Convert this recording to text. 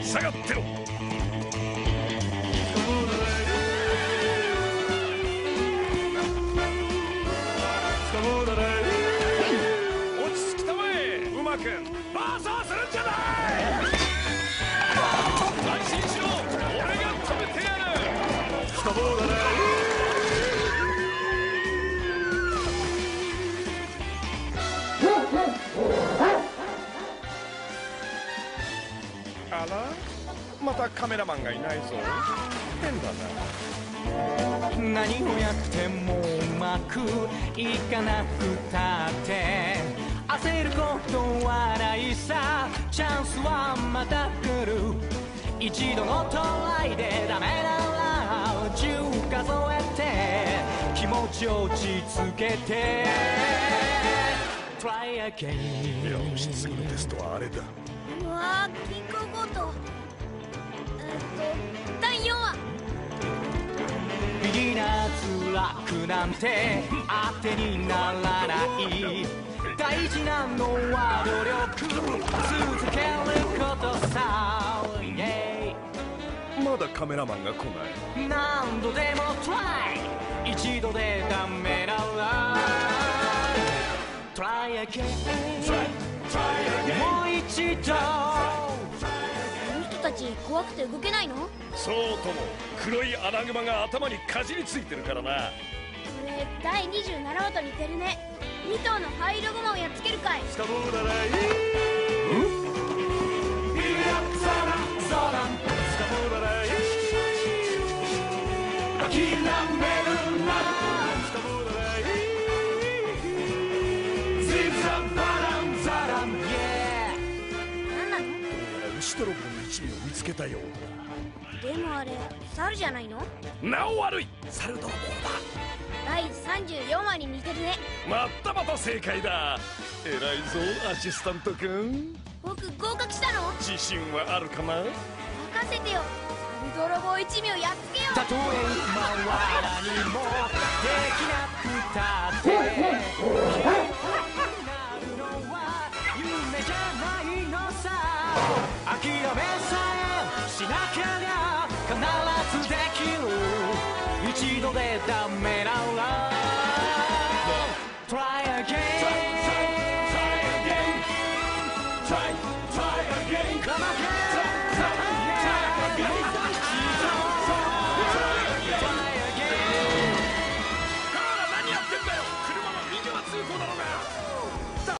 下がってろ。落ち着きたまえ、うまく暴走するんじゃない。安心しろ、俺が止めてやる。スカボーだね。あら、またカメラマンがいないぞ。変だな。 何をやってもうまくいかなくたって焦ることはないさ。チャンスはまた来る。一度のトライでダメなら10数えて気持ちを落ち着けて Try again。 よし、次のテストはあれだ。 うわー、銀行強盗。第4話。 ビギナーズラックなんて当てにならない。大事なのは努力続けることさ。 まだカメラマンが来ない。 何度でもトライ。一度でダメなら Try again。 もう一度。 あの人たち怖くて動けないの？ そうとも、黒いアナグマが頭にかじりついてるからな。 これ第27話と似てるね。2頭の灰色ゴマをやっつけるかい。 スカボーだらい。諦めるな。スカボーだらい。ズンザンバランザラン。 何なの？ 牛泥棒の一味を見つけたようでもあれ猿じゃないの？ だ。なお悪い、猿泥棒だ。 第34話に似てるね。 まったまた正解だ。偉いぞアシスタント君。 僕合格したの？ 自信はあるかな。 任せてよ。猿泥棒一味をやっつけよう。 たとえ今は何もできなくたってなるのは夢じゃないのさ。諦めさえしなけりゃ必ずできる。一度でダメ